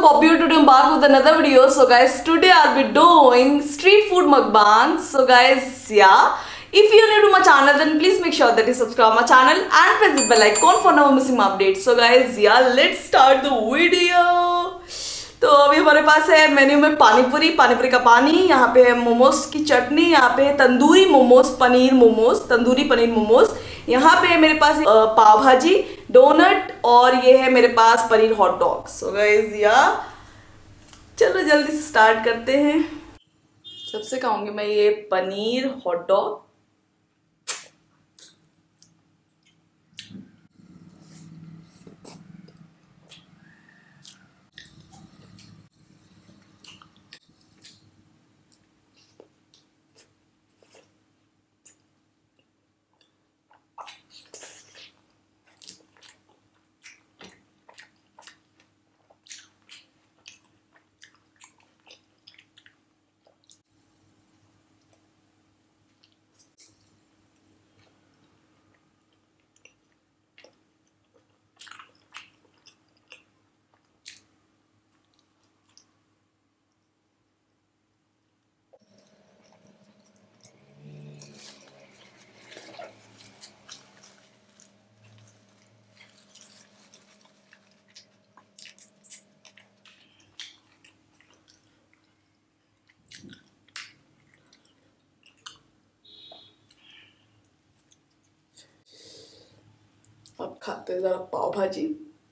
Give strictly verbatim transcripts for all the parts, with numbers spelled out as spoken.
hope you today I'm back with another video. So guys, today I'll be doing street food mukbang. So guys, yeah, if you're new to my channel, then please make sure that you subscribe my channel and press the bell icon for never missing my updates. So guys, yeah, let's start the video. तो अभी हमारे पास है menu में पानीपुरी, पानीपुरी का पानी, यहाँ पे है मोमोज की चटनी, यहाँ पे है तंदूरी मोमोज, पनीर मोमोज, तंदूरी पनीर मोमोज, यहाँ पे है मेरे पास पाव भाजी, डोनट और ये है मेरे पास paneer hot dog. So guys या चलो जल्दी से स्टार्ट करते हैं। सबसे खाऊंगी मैं ये पनीर हॉट डॉग। अब खाते हैं जरा पाव भाजी।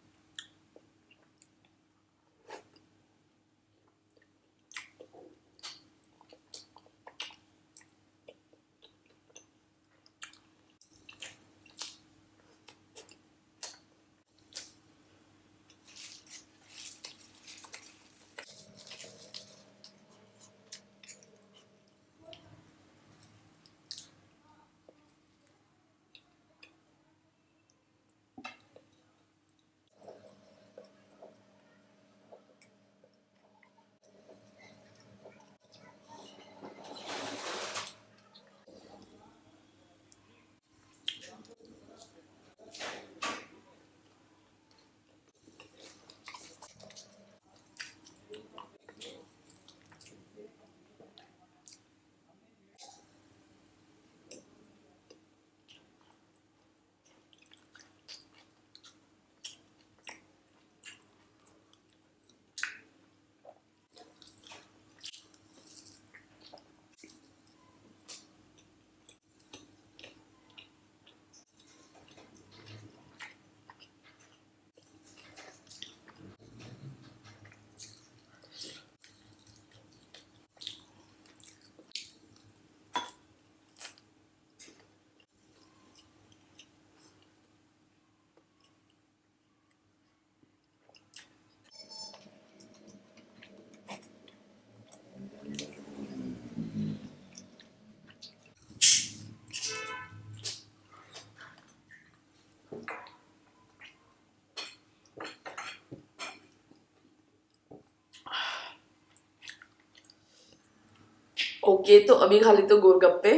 ओके तो अभी खा लेते गोलगप्पे।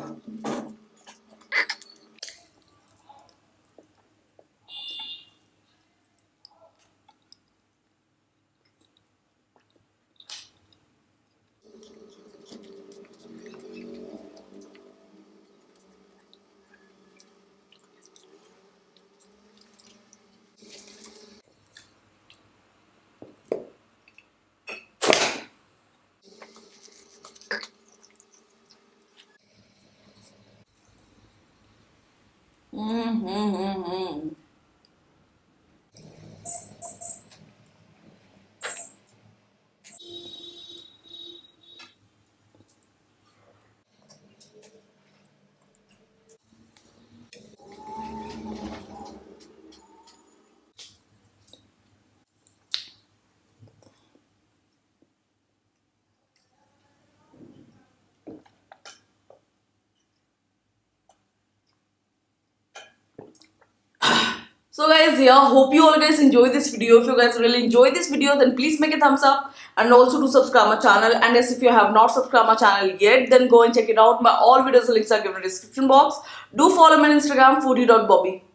Mm-hmm. So guys, yeah, hope you all guys enjoy this video. If you guys really enjoy this video, then please make a thumbs up and also do subscribe my channel. And yes, if you have not subscribed my channel yet, then go and check it out. My all videos links are given in the description box. Do follow me on Instagram, foodie dot bobby.